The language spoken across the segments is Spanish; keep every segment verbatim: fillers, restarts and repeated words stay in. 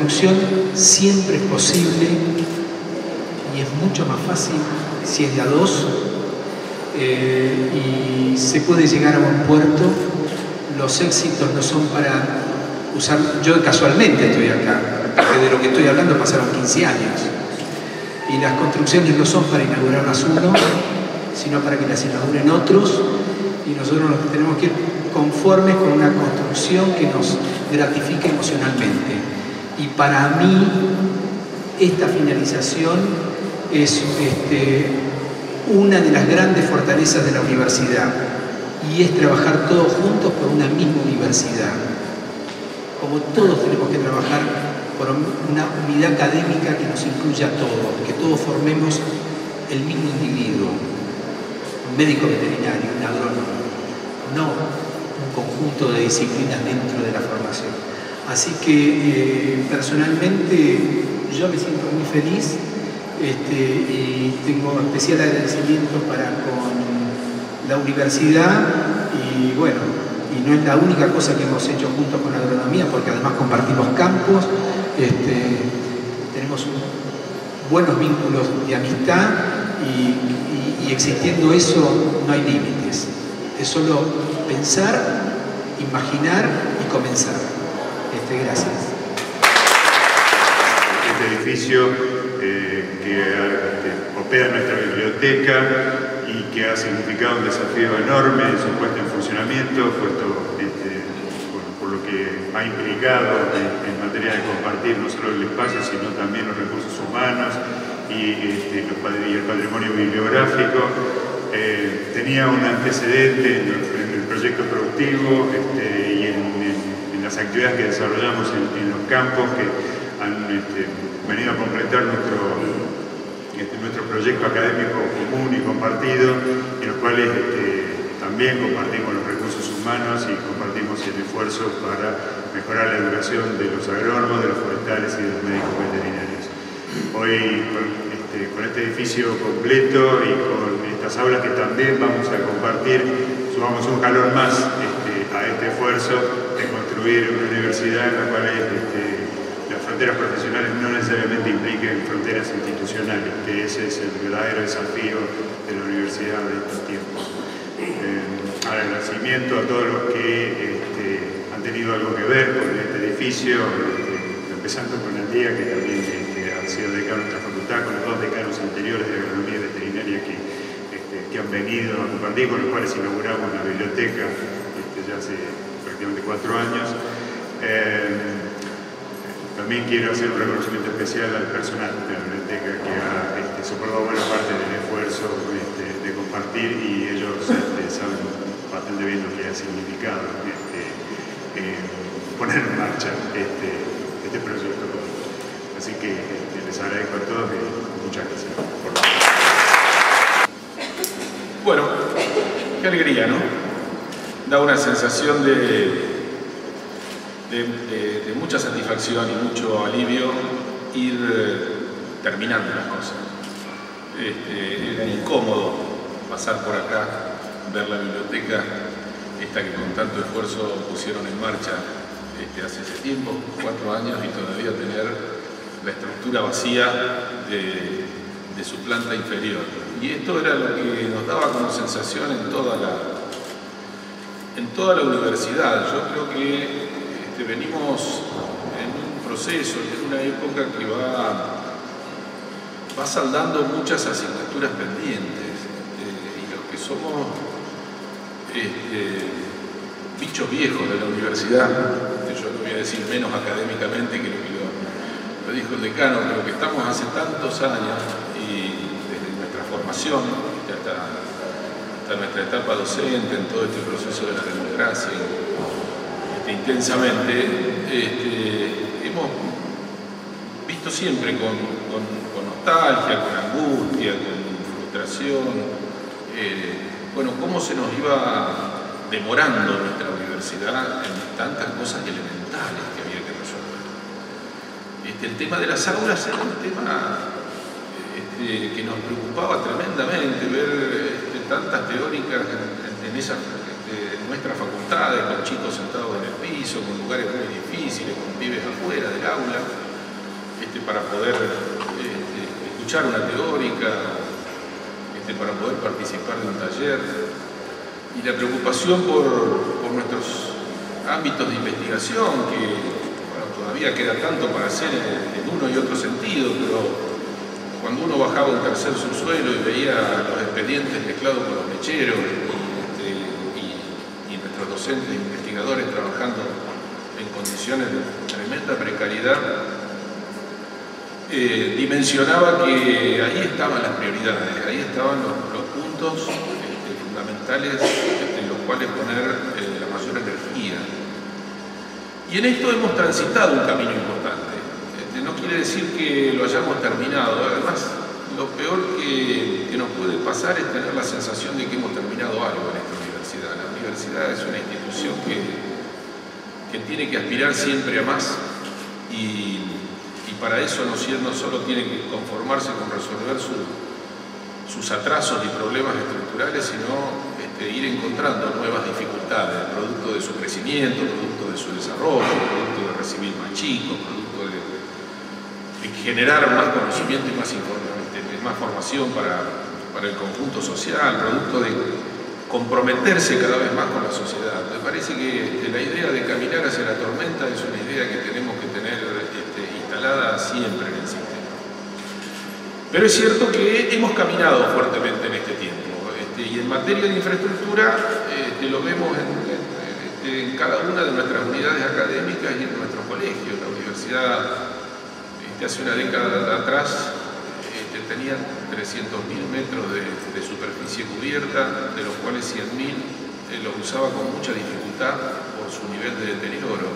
construcción siempre es posible y es mucho más fácil si es de a dos eh, y se puede llegar a buen puerto. Los éxitos no son para usar... Yo casualmente estoy acá, porque de lo que estoy hablando pasaron quince años. Y las construcciones no son para inaugurarlas uno, sino para que las inauguren otros, y nosotros nos tenemos que ir conformes con una construcción que nos gratifique emocionalmente. Y para mí, esta finalización es este, una de las grandes fortalezas de la universidad, y es trabajar todos juntos por una misma universidad. Como todos tenemos que trabajar por una unidad académica que nos incluya a todos, que todos formemos el mismo individuo, un médico veterinario, un agrónomo, no un conjunto de disciplinas dentro de la formación. Así que eh, personalmente yo me siento muy feliz este, y tengo especial agradecimiento para con la universidad y bueno, y no es la única cosa que hemos hecho juntos con la agronomía, porque además compartimos campos, este, tenemos un, buenos vínculos de amistad y, y, y existiendo eso no hay límites. Es solo pensar, imaginar y comenzar. Este, gracias. Este edificio eh, que eh, opera nuestra biblioteca y que ha significado un desafío enorme en su puesta en funcionamiento, puesto este, por, por lo que ha implicado en, en materia de compartir no solo el espacio, sino también los recursos humanos y, este, los, y el patrimonio bibliográfico. Eh, tenía un antecedente en, en el proyecto productivo este, y en, en, en las actividades que desarrollamos en, en los campos que han este, venido a completar nuestro, este, nuestro proyecto académico común y compartido, en los cuales este, también compartimos los recursos humanos y compartimos el esfuerzo para mejorar la educación de los agrónomos, de los forestales y de los médicos veterinarios. Hoy, con este, con este edificio completo y con estas aulas que también vamos a compartir, sumamos un calor más este, a este esfuerzo de construir una universidad en la cual este, las fronteras profesionales no necesariamente impliquen fronteras institucionales, que ese es el verdadero desafío de la universidad de estos tiempos. Eh, agradecimiento a todos los que este, han tenido algo que ver con este edificio, este, empezando con Andía, que también este, ha sido decano de nuestra facultad, con los dos decanos anteriores de agronomía veterinaria que, este, que han venido a compartir, con los cuales inauguramos la biblioteca este, ya hace prácticamente cuatro años. Eh, También quiero hacer un reconocimiento especial al personal de la biblioteca que ha este, soportado buena parte del esfuerzo este, de compartir, y ellos este, saben bastante bien lo que ha significado este, eh, poner en marcha este, este proyecto. Así que este, les agradezco a todos y muchas gracias por la... Bueno, qué alegría, ¿no? Da una sensación de... De, de, de mucha satisfacción y mucho alivio ir eh, terminando las cosas. Este, era incómodo pasar por acá, ver la biblioteca, esta que con tanto esfuerzo pusieron en marcha este, hace ese tiempo, cuatro años, y todavía tener la estructura vacía de, de su planta inferior. Y esto era lo que nos daba como sensación en toda la, en toda la universidad. Yo creo que venimos en un proceso, en una época que va, va saldando muchas asignaturas pendientes eh, y los que somos este, bichos viejos de la universidad, yo no voy a decir menos académicamente que lo que lo, lo dijo el decano, pero que estamos hace tantos años y desde nuestra formación hasta, hasta nuestra etapa docente, en todo este proceso de la democracia, intensamente, este, hemos visto siempre con, con, con nostalgia, con angustia, con frustración, eh, bueno, cómo se nos iba demorando nuestra universidad en tantas cosas elementales que había que resolver. Este, el tema de las aulas era un tema este, que nos preocupaba tremendamente, ver este, tantas teóricas en, en esas de nuestras facultades, con chicos sentados en el piso, con lugares muy difíciles, con pibes afuera del aula. este, para poder este, escuchar una teórica, este, para poder participar de un taller, y la preocupación por, por nuestros ámbitos de investigación, que bueno, todavía queda tanto para hacer en, en uno y otro sentido, pero cuando uno bajaba un tercer subsuelo y veía los expedientes mezclados con los mecheros y, este, y, y nuestros docentes e investigadores trabajando en condiciones de tremenda precariedad, eh, dimensionaba que ahí estaban las prioridades, ahí estaban los, los puntos este, fundamentales este, en los cuales poner eh, la mayor energía. Y en esto hemos transitado un camino importante. Este, no quiere decir que lo hayamos terminado. Además, lo peor que, que nos puede pasar es tener la sensación de que hemos terminado algo en esta universidad. La universidad es una institución que, que tiene que aspirar siempre a más y, y para eso no, no solo tiene que conformarse con resolver su, sus atrasos y problemas estructurales, sino este, ir encontrando nuevas dificultades, producto de su crecimiento, producto de su desarrollo, producto de recibir más chicos, producto de, de generar más conocimiento y más, más formación para, para el conjunto social, producto de comprometerse cada vez más con la sociedad. Me parece que este, la idea de caminar hacia la tormenta es una idea que tenemos que tener este, instalada siempre en el sistema. Pero es cierto que hemos caminado fuertemente en este tiempo, este, y en materia de infraestructura este, lo vemos en, en, en cada una de nuestras unidades académicas y en nuestros colegios. La universidad este, hace una década atrás este, tenía trescientos mil metros de, de superficie cubierta, de los cuales cien mil eh, los usaba con mucha dificultad por su nivel de deterioro.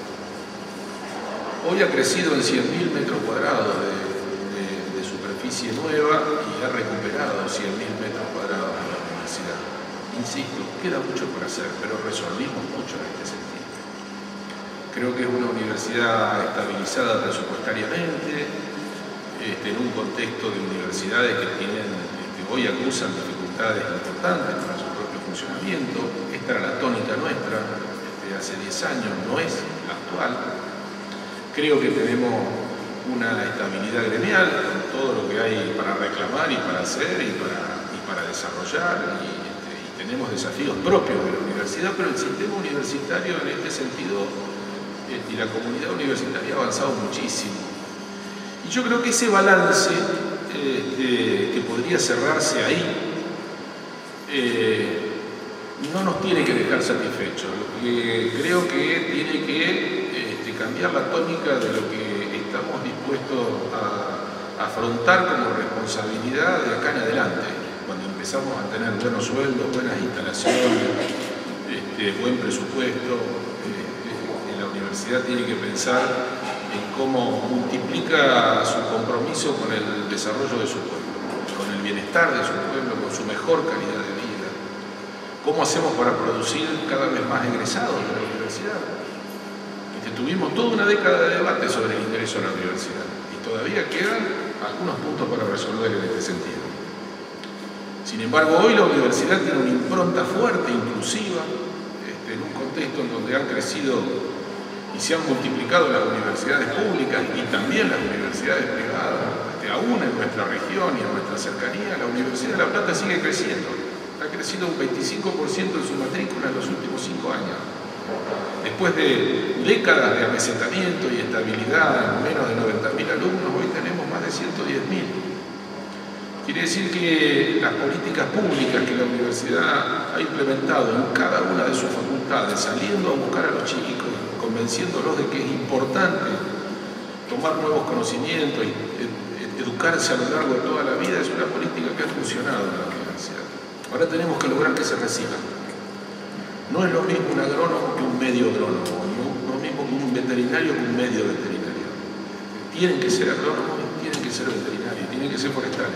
Hoy ha crecido en cien mil metros cuadrados de superficie nueva y ha recuperado cien mil metros cuadrados de la universidad. Insisto, queda mucho por hacer, pero resolvimos mucho en este sentido. Creo que es una universidad estabilizada presupuestariamente, este, en un contexto de universidades que tienen, este, hoy acusan dificultades importantes para su propio funcionamiento. Esta era la tónica nuestra de hace diez años, no es la actual. Creo que tenemos una estabilidad gremial, con todo lo que hay para reclamar y para hacer y para, y para desarrollar, y, este, y tenemos desafíos propios de la universidad, pero el sistema universitario en este sentido este, y la comunidad universitaria ha avanzado muchísimo. Y yo creo que ese balance este, que podría cerrarse ahí eh, no nos tiene que dejar satisfechos. Lo que creo que tiene que este, cambiar la tónica de lo que estamos dispuestos a afrontar como responsabilidad de acá en adelante, cuando empezamos a tener buenos sueldos, buenas instalaciones, este, buen presupuesto. Eh, la universidad tiene que pensar en cómo multiplica su compromiso con el desarrollo de su pueblo, con el bienestar de su pueblo, con su mejor calidad de vida. ¿Cómo hacemos para producir cada vez más egresados de la universidad? Tuvimos toda una década de debate sobre el ingreso a la universidad y todavía quedan algunos puntos para resolver en este sentido. Sin embargo, hoy la universidad tiene una impronta fuerte, inclusiva, este, en un contexto en donde han crecido y se han multiplicado las universidades públicas y también las universidades privadas. Este, aún en nuestra región y en nuestra cercanía, la Universidad de La Plata sigue creciendo. Ha crecido un veinticinco por ciento en su matrícula en los últimos cinco años. Después de décadas de amesetamiento y estabilidad en menos de noventa mil alumnos, hoy tenemos más de ciento diez mil. Quiere decir que las políticas públicas que la universidad ha implementado en cada una de sus facultades, saliendo a buscar a los chicos, convenciéndolos de que es importante tomar nuevos conocimientos y educarse a lo largo de toda la vida, es una política que ha funcionado en la universidad. Ahora tenemos que lograr que se reciban. No es lo mismo un agrónomo que un medio agrónomo, no es lo mismo que un veterinario que un medio veterinario. Tienen que ser agrónomos, tienen que ser veterinarios, tienen que ser forestales.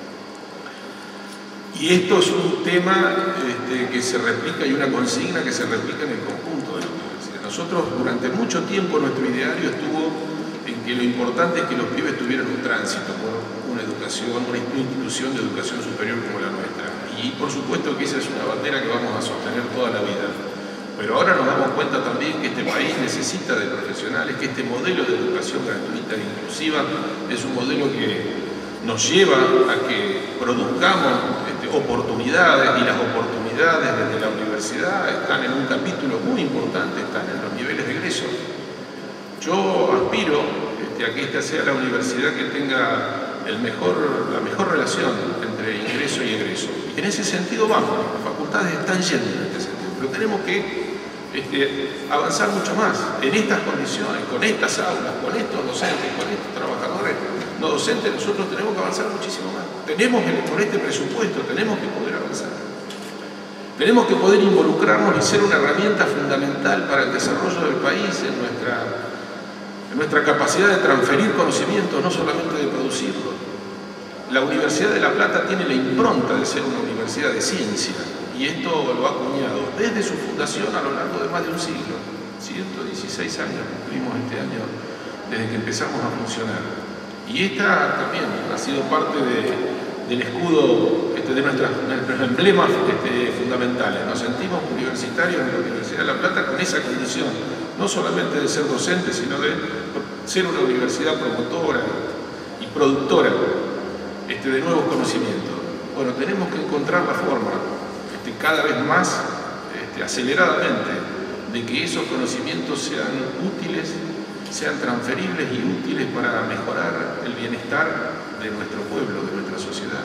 Y esto es un tema este, que se replica y una consigna que se replica en el conjunto de la universidad. Nosotros durante mucho tiempo nuestro ideario estuvo en que lo importante es que los pibes tuvieran un tránsito por una educación, una institución de educación superior como la nuestra. Y por supuesto que esa es una bandera que vamos a sostener toda la vida. Pero ahora nos damos cuenta también que este país necesita de profesionales, que este modelo de educación gratuita e inclusiva es un modelo que nos lleva a que produzcamos este, oportunidades, y las oportunidades desde la universidad están en un capítulo muy importante, están en los niveles de egreso. Yo aspiro este, a que esta sea la universidad que tenga el mejor, la mejor relación entre ingreso y egreso. Y en ese sentido vamos, las facultades están yendo en este sentido, pero tenemos que este, avanzar mucho más en estas condiciones, con estas aulas, con estos docentes, con estos trabajadores no docentes. Nosotros tenemos que avanzar muchísimo más. Tenemos que, con este presupuesto, tenemos que poder avanzar. Tenemos que poder involucrarnos y ser una herramienta fundamental para el desarrollo del país en nuestra en nuestra capacidad de transferir conocimientos, no solamente de producirlo. La Universidad de La Plata tiene la impronta de ser una universidad de ciencia, y esto lo ha acuñado desde su fundación a lo largo de más de un siglo. ciento dieciséis años cumplimos este año desde que empezamos a funcionar. Y esta también ha sido parte de, del escudo este, de nuestras, nuestros emblemas este, fundamentales. Nos sentimos universitarios en la Universidad de La Plata con esa condición, no solamente de ser docentes, sino de ser una universidad promotora y productora este, de nuevos conocimientos. Bueno, tenemos que encontrar la forma, este, cada vez más este, aceleradamente, de que esos conocimientos sean útiles, sean transferibles y útiles para mejorar el bienestar de nuestro pueblo, de nuestra sociedad.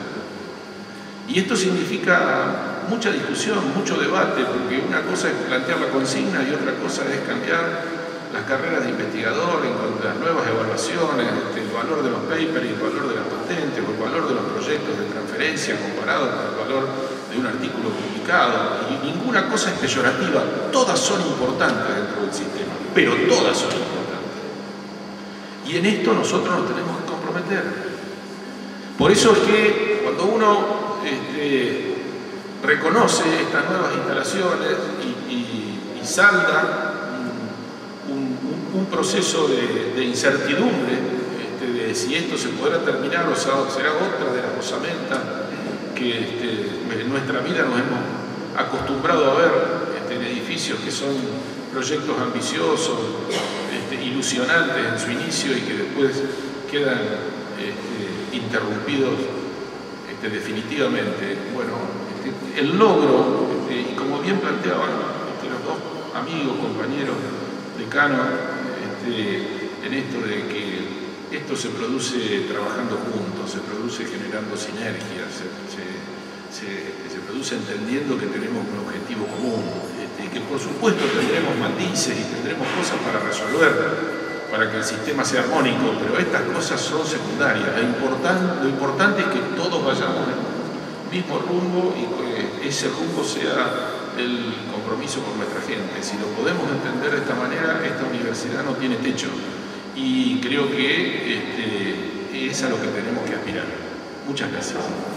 Y esto significa mucha discusión, mucho debate, porque una cosa es plantear la consigna y otra cosa es cambiar las carreras de investigador en cuanto a las nuevas evaluaciones, el valor de los papers, el valor de las patentes o el valor de los proyectos de transferencia comparado con el valor de un artículo publicado. Y ninguna cosa es peyorativa, todas son importantes dentro del sistema, pero todas son importantes. Y en esto nosotros nos tenemos que comprometer. Por eso es que cuando uno Este, reconoce estas nuevas instalaciones y, y, y salda un, un, un proceso de, de incertidumbre este, de si esto se podrá terminar o será otra de las osamentas que este, en nuestra vida nos hemos acostumbrado a ver este, en edificios que son proyectos ambiciosos, este, ilusionantes en su inicio y que después quedan este, interrumpidos definitivamente. Bueno, este, el logro, este, y como bien planteaban este, los dos amigos, compañeros decanos, este, en esto de que esto se produce trabajando juntos, se produce generando sinergias, se, se, se, se produce entendiendo que tenemos un objetivo común, este, y que por supuesto tendremos matices y tendremos cosas para resolver, para que el sistema sea armónico, pero estas cosas son secundarias. Lo importante, lo importante es que todos vayamos en el mismo rumbo y que ese rumbo sea el compromiso con nuestra gente. Si lo podemos entender de esta manera, esta universidad no tiene techo, y creo que este, es a lo que tenemos que aspirar. Muchas gracias.